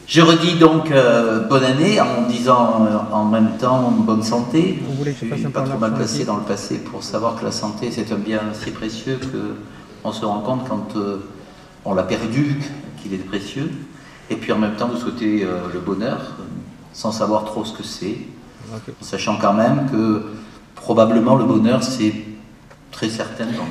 Je redis donc bonne année en disant en même temps bonne santé. Je suis pas trop mal placé dans le passé pour savoir que la santé c'est un bien si précieux qu'on se rend compte quand on l'a perdu qu'il est précieux. Et puis en même temps vous souhaitez le bonheur sans savoir trop ce que c'est, en sachant quand même que probablement le bonheur c'est très certainement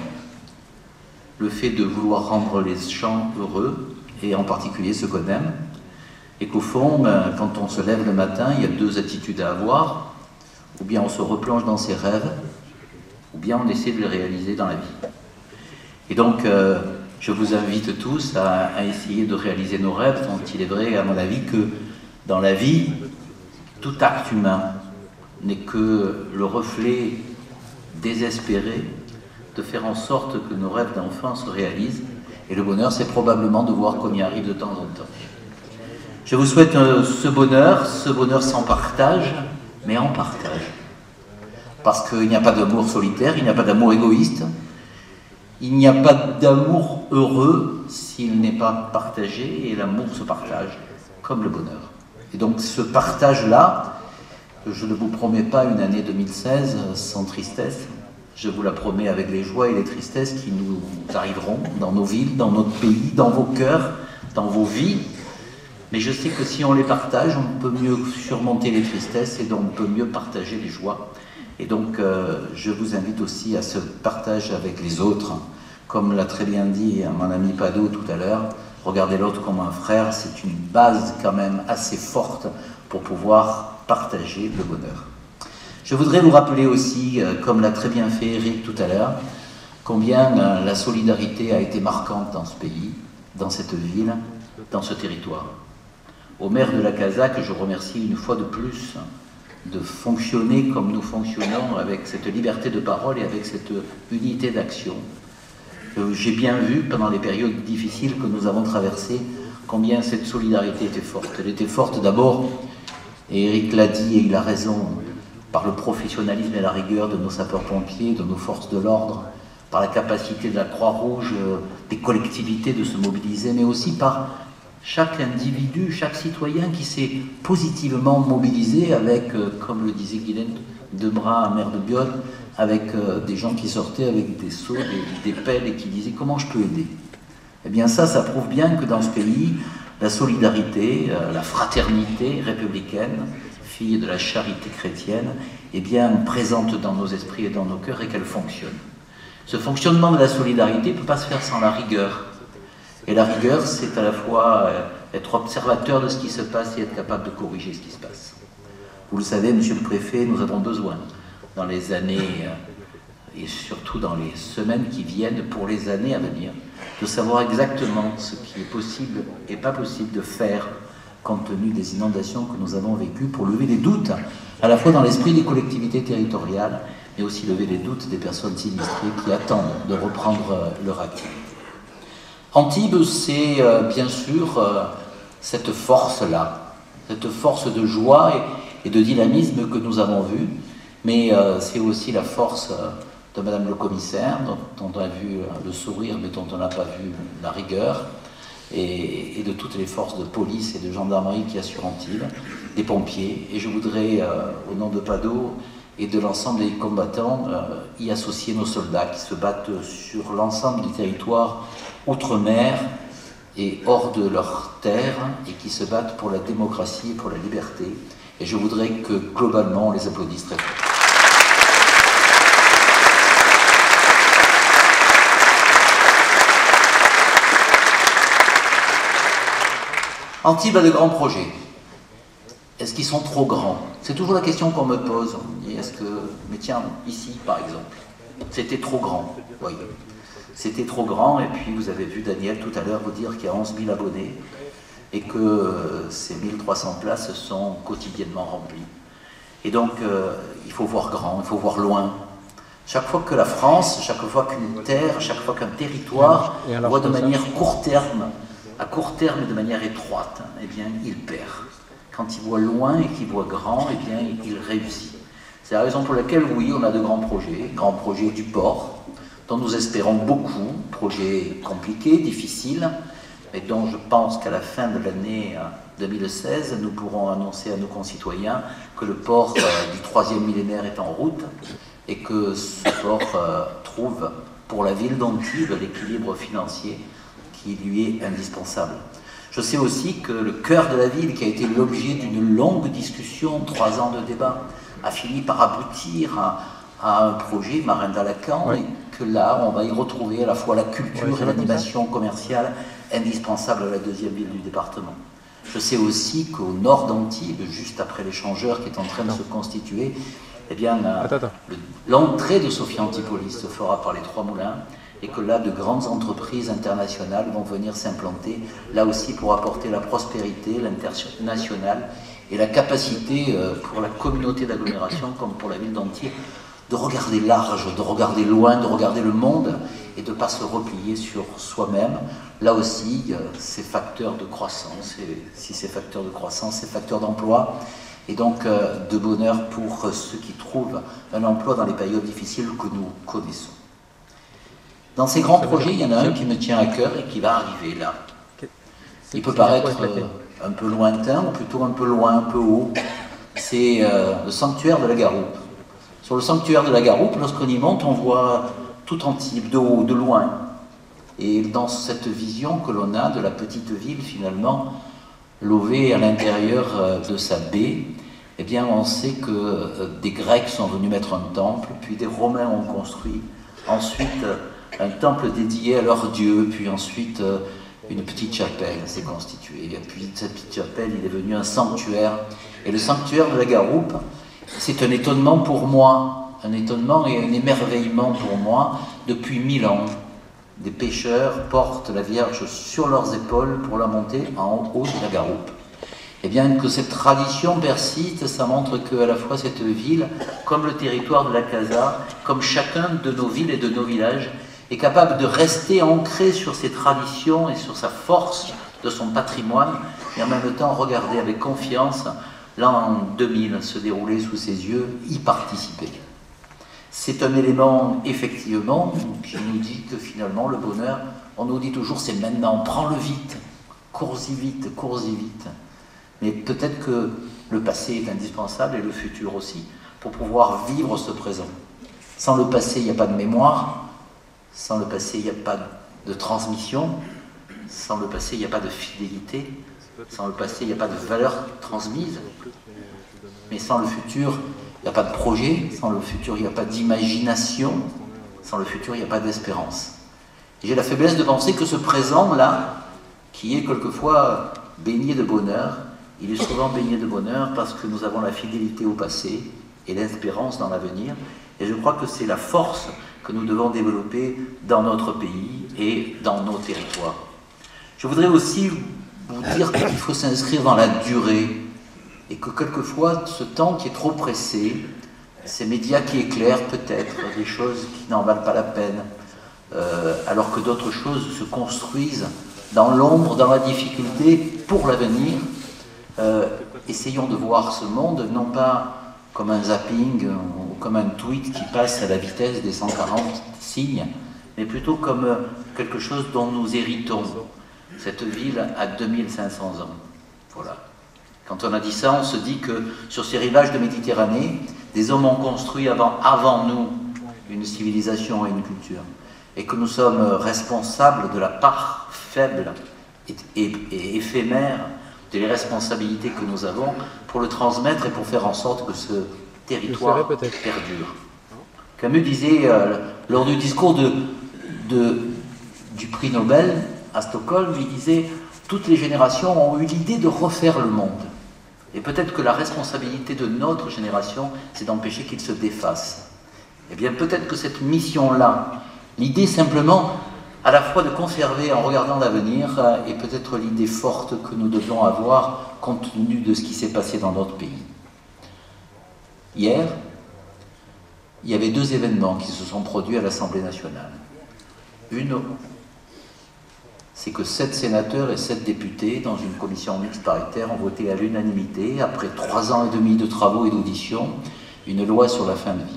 le fait de vouloir rendre les gens heureux et en particulier ceux qu'on aime. Et qu'au fond, quand on se lève le matin, il y a deux attitudes à avoir. Ou bien on se replonge dans ses rêves, ou bien on essaie de les réaliser dans la vie. Et donc, je vous invite tous à essayer de réaliser nos rêves, dont il est vrai, à mon avis, que dans la vie, tout acte humain n'est que le reflet désespéré de faire en sorte que nos rêves d'enfant se réalisent. Et le bonheur, c'est probablement de voir qu'on y arrive de temps en temps. Je vous souhaite ce bonheur sans partage, mais en partage. Parce qu'il n'y a pas d'amour solitaire, il n'y a pas d'amour égoïste, il n'y a pas d'amour heureux s'il n'est pas partagé, et l'amour se partage, comme le bonheur. Et donc ce partage-là, je ne vous promets pas une année 2016 sans tristesse, je vous la promets avec les joies et les tristesses qui nous arriveront dans nos villes, dans notre pays, dans vos cœurs, dans vos vies. Mais je sais que si on les partage, on peut mieux surmonter les tristesses et donc on peut mieux partager les joies. Et donc, je vous invite aussi à ce partage avec les autres. Comme l'a très bien dit mon ami Pado tout à l'heure, regarder l'autre comme un frère, c'est une base quand même assez forte pour pouvoir partager le bonheur. Je voudrais vous rappeler aussi, comme l'a très bien fait Eric tout à l'heure, combien la solidarité a été marquante dans ce pays, dans cette ville, dans ce territoire. Au maire de la Casaque, je remercie une fois de plus de fonctionner comme nous fonctionnons, avec cette liberté de parole et avec cette unité d'action. J'ai bien vu, pendant les périodes difficiles que nous avons traversées, combien cette solidarité était forte. Elle était forte d'abord, et Eric l'a dit et il a raison, par le professionnalisme et la rigueur de nos sapeurs-pompiers, de nos forces de l'ordre, par la capacité de la Croix-Rouge, des collectivités de se mobiliser, mais aussi par chaque individu, chaque citoyen qui s'est positivement mobilisé avec, comme le disait Guylaine Debras, maire de Biot, avec des gens qui sortaient avec des seaux, des pelles et qui disaient « comment je peux aider ?» Eh bien ça prouve bien que dans ce pays, la solidarité, la fraternité républicaine, fille de la charité chrétienne, est bien présente dans nos esprits et dans nos cœurs et qu'elle fonctionne. Ce fonctionnement de la solidarité ne peut pas se faire sans la rigueur. Et la rigueur, c'est à la fois être observateur de ce qui se passe et être capable de corriger ce qui se passe. Vous le savez, monsieur le préfet, nous avons besoin, dans les années, et surtout dans les semaines qui viennent, pour les années à venir, de savoir exactement ce qui est possible et pas possible de faire, compte tenu des inondations que nous avons vécues, pour lever les doutes, à la fois dans l'esprit des collectivités territoriales, mais aussi lever les doutes des personnes sinistrées qui attendent de reprendre leur activité. Antibes, c'est bien sûr cette force-là, cette force de joie et de dynamisme que nous avons vue, mais c'est aussi la force de Madame le commissaire, dont on a vu le sourire, mais dont on n'a pas vu la rigueur, et de toutes les forces de police et de gendarmerie qui assurent Antibes, des pompiers. Et je voudrais, au nom de Pado et de l'ensemble des combattants, y associer nos soldats qui se battent sur l'ensemble du territoire outre-mer et hors de leur terre et qui se battent pour la démocratie et pour la liberté. Et je voudrais que globalement on les applaudisse très fort. Antibes a de grands projets. Est-ce qu'ils sont trop grands? C'est toujours la question qu'on me pose. On me dit, est-ce que... Mais tiens, ici par exemple, c'était trop grand, voyez. C'était trop grand, et puis vous avez vu Daniel tout à l'heure vous dire qu'il y a 11 000 abonnés et que ces 1300 places sont quotidiennement remplies. Et donc, il faut voir grand, il faut voir loin. Chaque fois que la France, chaque fois qu'une terre, chaque fois qu'un territoire voit de manière à court terme et de manière étroite, eh bien, il perd. Quand il voit loin et qu'il voit grand, eh bien, il réussit. C'est la raison pour laquelle, oui, on a de grands projets du port, dont nous espérons beaucoup, projets compliqués, difficiles, mais dont je pense qu'à la fin de l'année 2016, nous pourrons annoncer à nos concitoyens que le port du 3e millénaire est en route et que ce port trouve pour la ville d'Antibes l'équilibre financier qui lui est indispensable. Je sais aussi que le cœur de la ville, qui a été l'objet d'une longue discussion, 3 ans de débat, a fini par aboutir à un projet, Marin-d'Alacan, oui. Et que là, on va y retrouver à la fois la culture et l'animation commerciale indispensable à la 2e ville du département. Je sais aussi qu'au nord d'Antibes, juste après l'échangeur qui est en train de se constituer, eh bien, l'entrée de Sophia Antipolis se fera par les 3 moulins, et que là, de grandes entreprises internationales vont venir s'implanter, là aussi pour apporter la prospérité, l'international, et la capacité pour la communauté d'agglomération, comme pour la ville d'Antibes, de regarder large, de regarder loin, de regarder le monde, et de ne pas se replier sur soi-même. Là aussi, ces facteurs de croissance, et si ces facteurs de croissance, ces facteurs d'emploi, et donc de bonheur pour ceux qui trouvent un emploi dans les périodes difficiles que nous connaissons. Dans ces grands projets, il y en a un qui me tient à cœur et qui va arriver là. Il peut paraître un peu lointain, ou plutôt un peu loin, un peu haut. C'est le sanctuaire de la Garoupe. Sur le sanctuaire de la Garoupe, lorsqu'on y monte, on voit tout Antibes, de haut, de loin. Et dans cette vision que l'on a de la petite ville, finalement, levée à l'intérieur de sa baie, eh bien, on sait que des Grecs sont venus mettre un temple, puis des Romains ont construit, ensuite un temple dédié à leur dieu, puis ensuite une petite chapelle s'est constituée. Et puis cette petite chapelle, il est devenu un sanctuaire. Et le sanctuaire de la Garoupe, c'est un étonnement pour moi, un étonnement et un émerveillement pour moi. Depuis 1000 ans, des pêcheurs portent la Vierge sur leurs épaules pour la monter en haut de la Garoupe. Et bien que cette tradition persiste, ça montre qu'à la fois cette ville, comme le territoire de la Casa, comme chacun de nos villes et de nos villages, est capable de rester ancré sur ses traditions et sur sa force de son patrimoine, et en même temps regarder avec confiance l'an 2000 se dérouler sous ses yeux, y participer. C'est un élément, effectivement, qui nous dit que finalement, le bonheur, on nous dit toujours, c'est maintenant, prends-le vite, cours-y vite, cours-y vite. Mais peut-être que le passé est indispensable, et le futur aussi, pour pouvoir vivre ce présent. Sans le passé, il n'y a pas de mémoire. Sans le passé, il n'y a pas de transmission. Sans le passé, il n'y a pas de fidélité. Sans le passé, il n'y a pas de valeur transmise. Mais sans le futur, il n'y a pas de projet. Sans le futur, il n'y a pas d'imagination. Sans le futur, il n'y a pas d'espérance. J'ai la faiblesse de penser que ce présent-là, qui est quelquefois baigné de bonheur, il est souvent baigné de bonheur parce que nous avons la fidélité au passé et l'espérance dans l'avenir. Et je crois que c'est la force que nous devons développer dans notre pays et dans nos territoires. Je voudrais aussi vous dire qu'il faut s'inscrire dans la durée et que quelquefois, ce temps qui est trop pressé, ces médias qui éclairent peut-être des choses qui n'en valent pas la peine, alors que d'autres choses se construisent dans l'ombre, dans la difficulté, pour l'avenir. Essayons de voir ce monde, non pas comme un zapping ou comme un tweet qui passe à la vitesse des 140 signes, mais plutôt comme quelque chose dont nous héritons. Cette ville a 2500 ans. Voilà. Quand on a dit ça, on se dit que sur ces rivages de Méditerranée, des hommes ont construit avant nous une civilisation et une culture. Et que nous sommes responsables de la part faible et éphémère des responsabilités que nous avons pour le transmettre et pour faire en sorte que ce territoire perdure. Camus disait, lors du discours du prix Nobel à Stockholm, il disait « Toutes les générations ont eu l'idée de refaire le monde. Et peut-être que la responsabilité de notre génération, c'est d'empêcher qu'il se défasse. » Eh bien, peut-être que cette mission-là, l'idée simplement à la fois de conserver en regardant l'avenir et peut-être l'idée forte que nous devions avoir compte tenu de ce qui s'est passé dans notre pays. Hier, il y avait 2 événements qui se sont produits à l'Assemblée nationale. Une, c'est que 7 sénateurs et 7 députés, dans une commission mixte paritaire, ont voté à l'unanimité, après 3 ans et demi de travaux et d'auditions, une loi sur la fin de vie.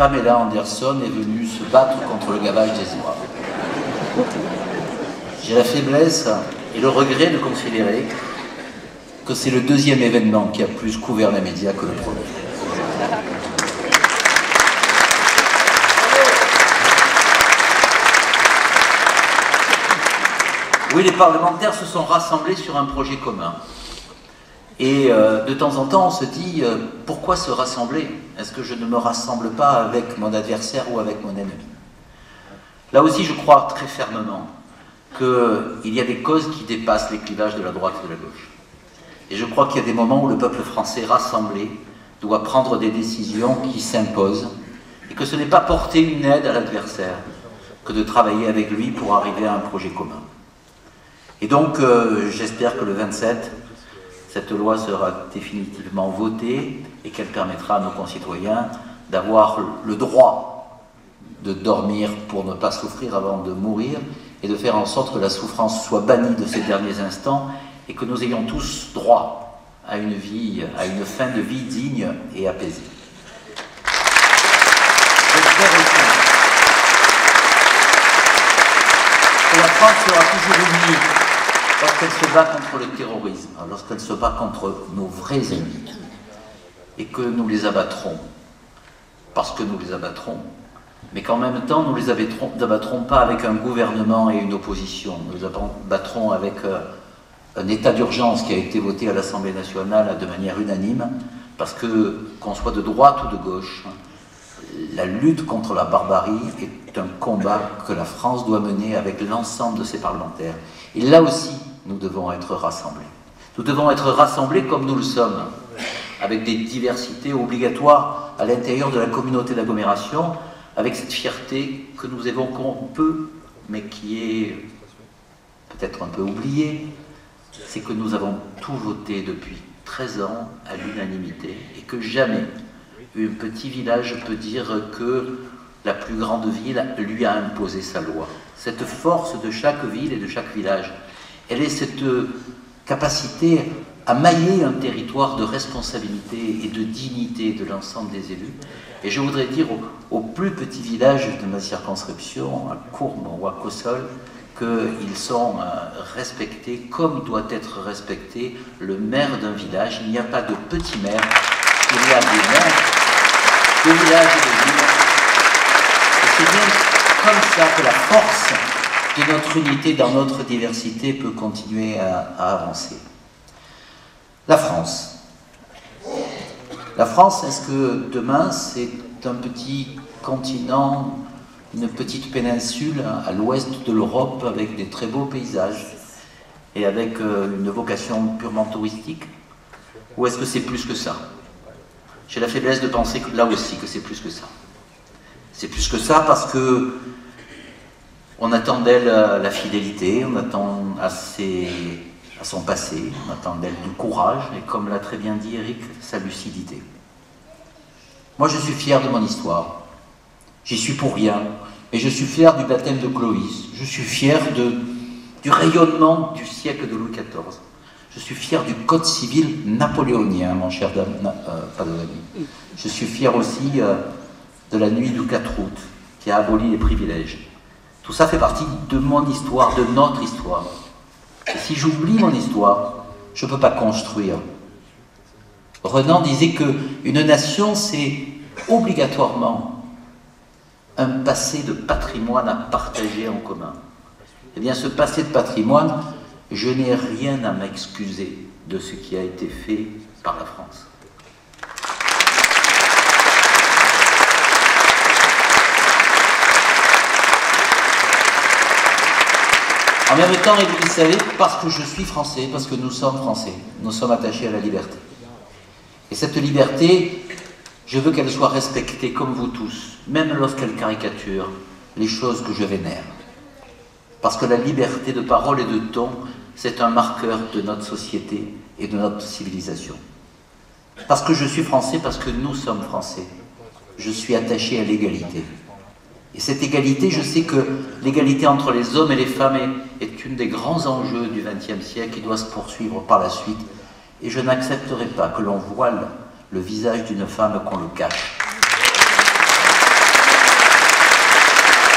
Pamela Anderson est venue se battre contre le gavage des oies. J'ai la faiblesse et le regret de considérer que c'est le deuxième événement qui a plus couvert les médias que le premier. Oui, les parlementaires se sont rassemblés sur un projet commun. Et de temps en temps, on se dit, pourquoi se rassembler? Est-ce que je ne me rassemble pas avec mon adversaire ou avec mon ennemi? Là aussi, je crois très fermement qu'il y a des causes qui dépassent les clivages de la droite et de la gauche. Et je crois qu'il y a des moments où le peuple français rassemblé doit prendre des décisions qui s'imposent, et que ce n'est pas porter une aide à l'adversaire que de travailler avec lui pour arriver à un projet commun. Et donc, j'espère que le 27, cette loi sera définitivement votée et qu'elle permettra à nos concitoyens d'avoir le droit de dormir pour ne pas souffrir avant de mourir et de faire en sorte que la souffrance soit bannie de ces derniers instants et que nous ayons tous droit à une vie, à une fin de vie digne et apaisée. J'espère aussi que la France sera toujours unie lorsqu'elle se bat contre le terrorisme, lorsqu'elle se bat contre nos vrais ennemis, et que nous les abattrons, parce que nous les abattrons, mais qu'en même temps nous les abattrons pas avec un gouvernement et une opposition, nous les abattrons avec un état d'urgence qui a été voté à l'Assemblée nationale de manière unanime, parce que, qu'on soit de droite ou de gauche, la lutte contre la barbarie est un combat que la France doit mener avec l'ensemble de ses parlementaires. Et là aussi, nous devons être rassemblés. Nous devons être rassemblés comme nous le sommes, avec des diversités obligatoires à l'intérieur de la communauté d'agglomération, avec cette fierté que nous évoquons peu, mais qui est peut-être un peu oubliée, c'est que nous avons tout voté depuis 13 ans à l'unanimité, et que jamais un petit village peut dire que la plus grande ville lui a imposé sa loi. Cette force de chaque ville et de chaque village, elle est cette capacité à mailler un territoire de responsabilité et de dignité de l'ensemble des élus. Et je voudrais dire aux plus petits villages de ma circonscription, à Courmes ou à Cossol, qu'ils sont respectés comme doit être respecté le maire d'un village. Il n'y a pas de petit maire, il y a des maires de villages et de villes. Et c'est bien comme ça que la force de notre unité dans notre diversité peut continuer à avancer. La France. La France, est-ce que demain c'est un petit continent, une petite péninsule à l'ouest de l'Europe avec des très beaux paysages et avec une vocation purement touristique? Ou est-ce que c'est plus que ça? J'ai la faiblesse de penser que là aussi que c'est plus que ça. C'est plus que ça parce que on attend d'elle la fidélité, on attend à son passé, on attend d'elle du courage et, comme l'a très bien dit Eric, sa lucidité. Moi je suis fier de mon histoire. J'y suis pour rien, mais je suis fier du baptême de Clovis. Je suis fier du rayonnement du siècle de Louis XIV. Je suis fier du code civil napoléonien, mon cher Padovani. Je suis fier aussi de la nuit du 4 août, qui a aboli les privilèges. Tout ça fait partie de mon histoire, de notre histoire. Et si j'oublie mon histoire, je ne peux pas construire. Renan disait qu'une nation, c'est obligatoirement un passé de patrimoine à partager en commun. Eh bien, ce passé de patrimoine, je n'ai rien à m'excuser de ce qui a été fait par la France. En même temps, et vous le savez, parce que je suis français, parce que nous sommes français, nous sommes attachés à la liberté. Et cette liberté, je veux qu'elle soit respectée comme vous tous, même lorsqu'elle caricature les choses que je vénère. Parce que la liberté de parole et de ton, c'est un marqueur de notre société et de notre civilisation. Parce que je suis français, parce que nous sommes français. Je suis attaché à l'égalité. Et cette égalité, je sais que l'égalité entre les hommes et les femmes est une des grands enjeux du XXe siècle qui doit se poursuivre par la suite. Et je n'accepterai pas que l'on voile le visage d'une femme, qu'on le cache.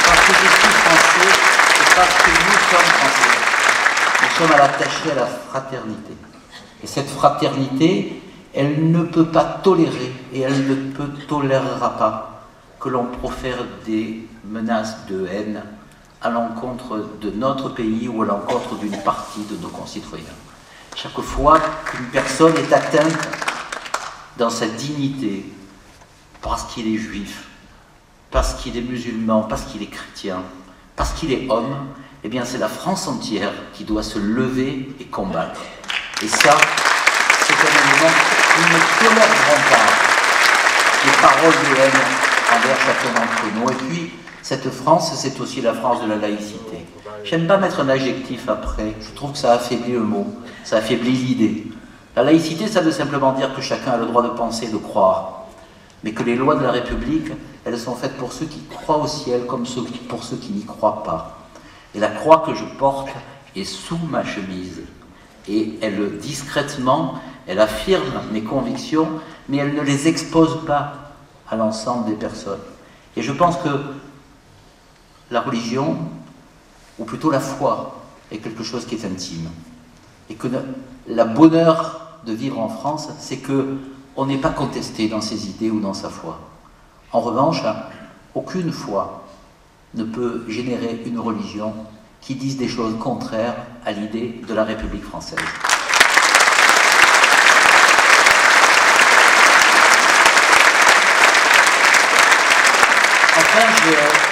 Parce que je suis français, c'est parce que nous sommes français. Nous sommes attachés à la fraternité. Et cette fraternité, elle ne peut pas tolérer, et elle ne tolérera pas que l'on profère des menaces de haine à l'encontre de notre pays ou à l'encontre d'une partie de nos concitoyens. Chaque fois qu'une personne est atteinte dans sa dignité, parce qu'il est juif, parce qu'il est musulman, parce qu'il est chrétien, parce qu'il est homme, eh bien c'est la France entière qui doit se lever et combattre. Et ça, c'est un élément que nous ne tolérerons pas, les paroles de haine envers chacun d'entre nous. Et puis, cette France, c'est aussi la France de la laïcité. J'aime pas mettre un adjectif après, je trouve que ça affaiblit le mot, ça affaiblit l'idée. La laïcité, ça veut simplement dire que chacun a le droit de penser, de croire, mais que les lois de la République, elles sont faites pour ceux qui croient au ciel comme pour ceux qui n'y croient pas. Et la croix que je porte est sous ma chemise. Et elle, discrètement, elle affirme mes convictions, mais elle ne les expose pas à l'ensemble des personnes. Et je pense que la religion, ou plutôt la foi, est quelque chose qui est intime. Et que le bonheur de vivre en France, c'est qu'on n'est pas contesté dans ses idées ou dans sa foi. En revanche, aucune foi ne peut générer une religion qui dise des choses contraires à l'idée de la République française. Enfin,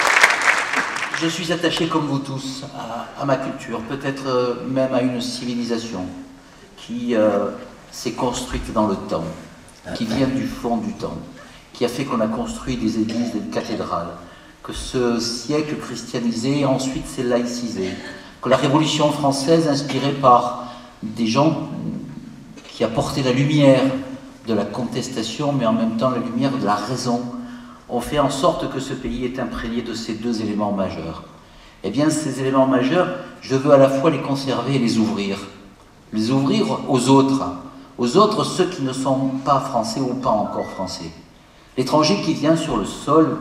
je suis attaché, comme vous tous, à ma culture, peut-être même à une civilisation qui s'est construite dans le temps, qui vient du fond du temps, qui a fait qu'on a construit des églises, des cathédrales, que ce siècle christianisé ensuite s'est laïcisé, que la Révolution française, inspirée par des gens qui apportaient la lumière de la contestation, mais en même temps la lumière de la raison, ont fait en sorte que ce pays est imprégné de ces deux éléments majeurs. Eh bien, ces éléments majeurs, je veux à la fois les conserver et les ouvrir aux autres, ceux qui ne sont pas français ou pas encore français. L'étranger qui vient sur le sol,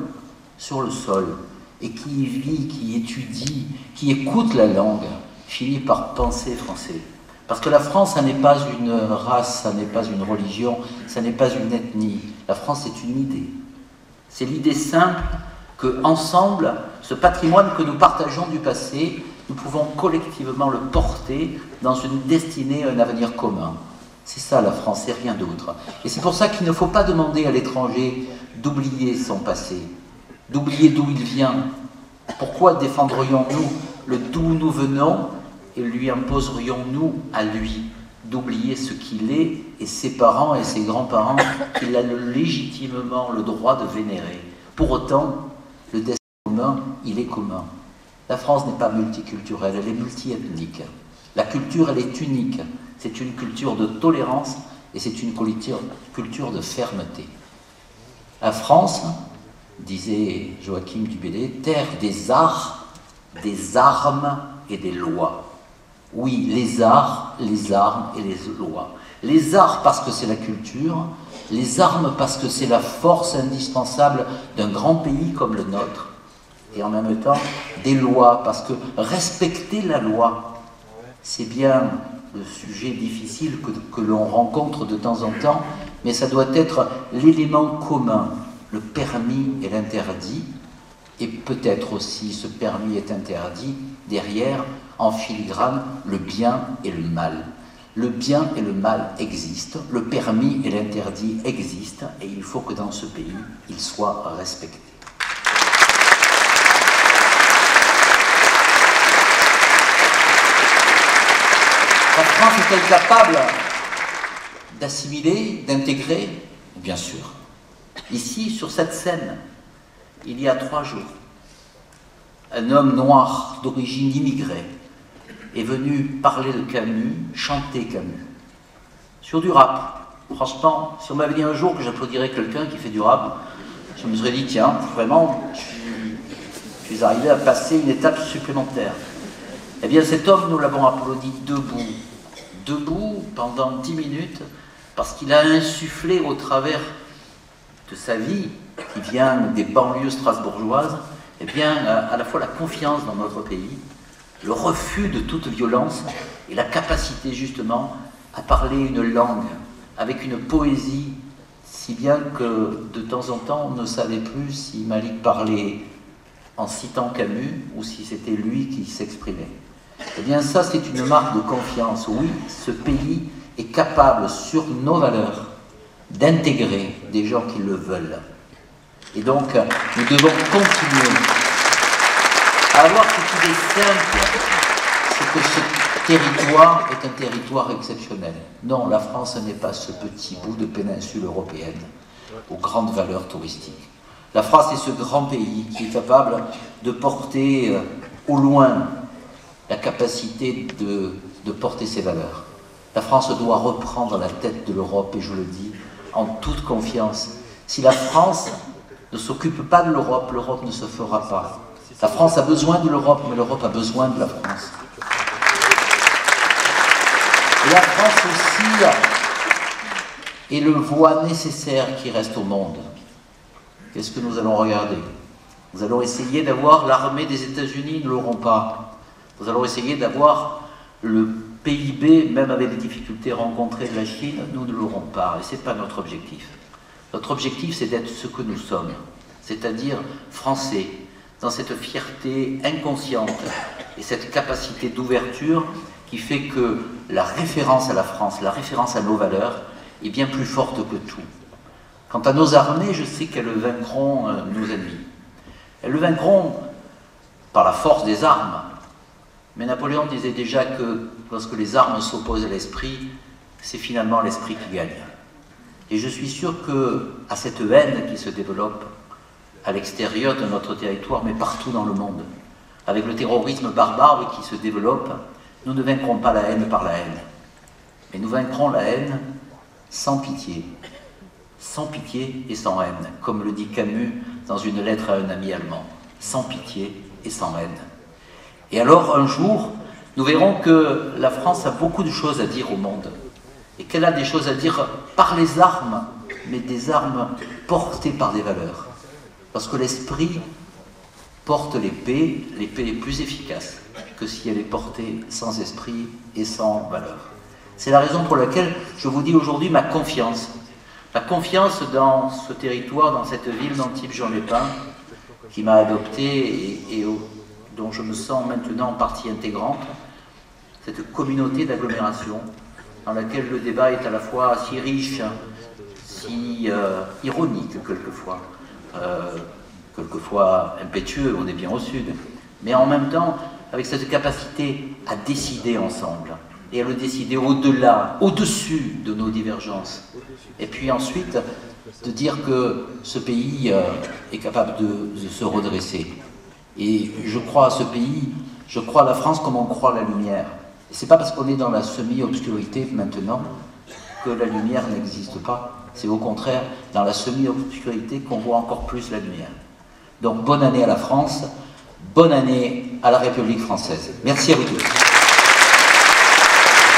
et qui y vit, qui étudie, qui écoute la langue, finit par penser français. Parce que la France, ça n'est pas une race, ça n'est pas une religion, ça n'est pas une ethnie. La France, c'est une idée. C'est l'idée simple que, ensemble, ce patrimoine que nous partageons du passé, nous pouvons collectivement le porter dans une destinée, un avenir commun. C'est ça la France, et rien d'autre. Et c'est pour ça qu'il ne faut pas demander à l'étranger d'oublier son passé, d'oublier d'où il vient. Pourquoi défendrions-nous le d'où nous venons et lui imposerions-nous à lui d'oublier ce qu'il est et ses parents et ses grands-parents qu'il a légitimement le droit de vénérer. Pour autant, le destin commun, il est commun. La France n'est pas multiculturelle, elle est multiethnique. La culture, elle est unique. C'est une culture de tolérance et c'est une culture de fermeté. La France, disait Joachim du Bellay, terre des arts, des armes et des lois. Oui, les arts, les armes et les lois. Les arts parce que c'est la culture, les armes parce que c'est la force indispensable d'un grand pays comme le nôtre, et en même temps des lois, parce que respecter la loi, c'est bien le sujet difficile que l'on rencontre de temps en temps, mais ça doit être l'élément commun, le permis et l'interdit, et peut-être aussi ce permis est interdit, derrière, en filigrane, le bien et le mal. Le bien et le mal existent, le permis et l'interdit existent, et il faut que dans ce pays, ils soient respectés. La France est-elle capable d'assimiler, d'intégrer? Bien sûr. Ici, sur cette scène, il y a 3 jours, un homme noir d'origine immigrée est venu parler de Camus, chanter Camus, sur du rap. Franchement, si on m'avait dit un jour que j'applaudirais quelqu'un qui fait du rap, je me serais dit, tiens, vraiment, tu es arrivé à passer une étape supplémentaire. Eh bien, cet homme, nous l'avons applaudi debout pendant 10 minutes, parce qu'il a insufflé au travers de sa vie, qui vient des banlieues strasbourgeoises, eh bien, à la fois la confiance dans notre pays, le refus de toute violence et la capacité justement à parler une langue avec une poésie, si bien que de temps en temps on ne savait plus si Malik parlait en citant Camus ou si c'était lui qui s'exprimait. Eh bien ça, c'est une marque de confiance. Oui, ce pays est capable, sur nos valeurs, d'intégrer des gens qui le veulent. Et donc, nous devons continuer à avoir cette idée simple, c'est que ce territoire est un territoire exceptionnel. Non, la France n'est pas ce petit bout de péninsule européenne aux grandes valeurs touristiques. La France est ce grand pays qui est capable de porter au loin la capacité de porter ses valeurs. La France doit reprendre la tête de l'Europe, et je le dis en toute confiance. Si la France ne s'occupe pas de l'Europe, l'Europe ne se fera pas. La France a besoin de l'Europe, mais l'Europe a besoin de la France. Et la France aussi est le voie nécessaire qui reste au monde. Qu'est-ce que nous allons regarder? Nous allons essayer d'avoir l'armée des États-Unis, nous ne l'aurons pas. Nous allons essayer d'avoir le PIB, même avec les difficultés rencontrées de la Chine, nous ne l'aurons pas. Et ce n'est pas notre objectif. Notre objectif, c'est d'être ce que nous sommes, c'est-à-dire français, dans cette fierté inconsciente et cette capacité d'ouverture qui fait que la référence à la France, la référence à nos valeurs, est bien plus forte que tout. Quant à nos armées, je sais qu'elles vaincront nos ennemis. Elles le vaincront par la force des armes. Mais Napoléon disait déjà que lorsque les armes s'opposent à l'esprit, c'est finalement l'esprit qui gagne. Et je suis sûr qu'à cette haine qui se développe à l'extérieur de notre territoire, mais partout dans le monde, avec le terrorisme barbare qui se développe, nous ne vaincrons pas la haine par la haine. Mais nous vaincrons la haine sans pitié et sans haine, comme le dit Camus dans une lettre à un ami allemand, sans pitié et sans haine. Et alors, un jour, nous verrons que la France a beaucoup de choses à dire au monde, et qu'elle a des choses à dire par les armes, mais des armes portées par des valeurs. Parce que l'esprit porte l'épée est plus efficace que si elle est portée sans esprit et sans valeur. C'est la raison pour laquelle je vous dis aujourd'hui ma confiance. La confiance dans ce territoire, dans cette ville d'Antibes-Juan-les-Pins, qui m'a adopté et dont je me sens maintenant partie intégrante, cette communauté d'agglomération dans laquelle le débat est à la fois si riche, si ironique quelquefois impétueux, on est bien au sud, mais en même temps avec cette capacité à décider ensemble et à le décider au-delà, au-dessus de nos divergences. Et puis ensuite, de dire que ce pays est capable de se redresser. Et je crois à ce pays, je crois à la France comme on croit à la lumière. Et c'est pas parce qu'on est dans la semi-obscurité maintenant que la lumière n'existe pas. C'est au contraire dans la semi-obscurité qu'on voit encore plus la lumière. Donc bonne année à la France, bonne année à la République française. Merci à vous tous.